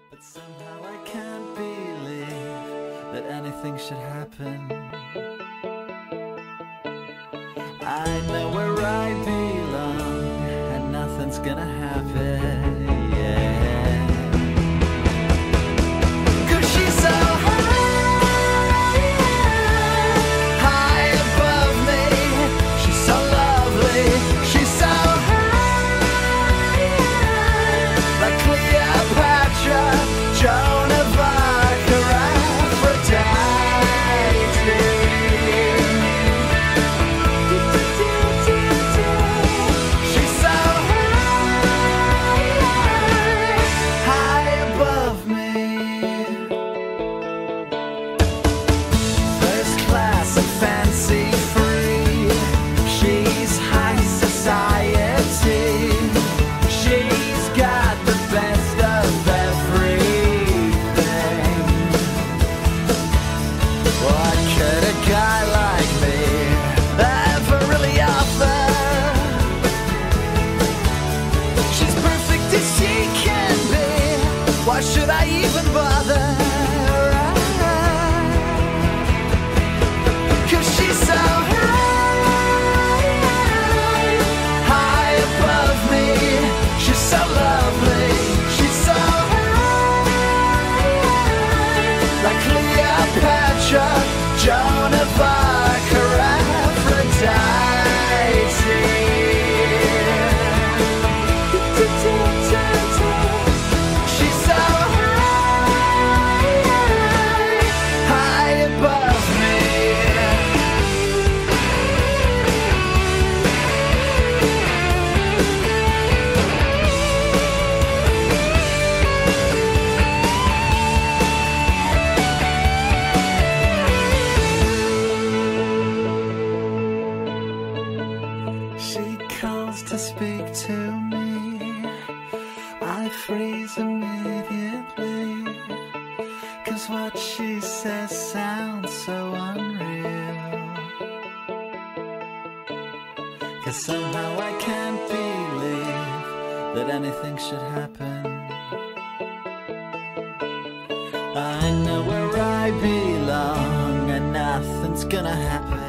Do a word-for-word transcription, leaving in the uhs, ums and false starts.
But somehow I can't believe that anything should happen. I know where I belong, and nothing's gonna happen, yeah. 'Cause she's so high, high above me. She's so lovely, she's so high, like Cleopatra, Joan of Arc, or Aphrodite. She's so high, high above me. First class and fancy free. She's high society. She's got the best of everything. What could a guy like me ever really offer? She's perfect as she can be. Why should I even bother? 'Cause she's so high, high above me. She's so lovely, she's so high, like Cleopatra, Joan of Arc, or Aphrodite. She's so high, high above me. She calls to speak to me. I freeze immediately. 'Cause what she says sounds so unreal. 'Cause somehow I can't believe that anything should happen. I know where I belong, and nothing's gonna happen.